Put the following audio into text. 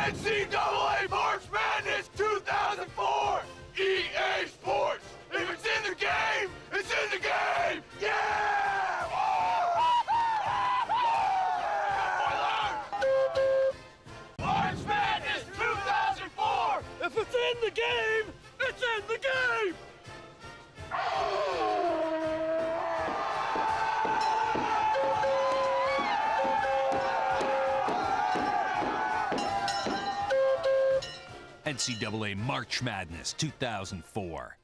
NCAA March Madness 2004! EA Sports! If it's in the game, it's in the game! Yeah! March Madness 2004! If it's in the game, it's in the game! NCAA March Madness 2004.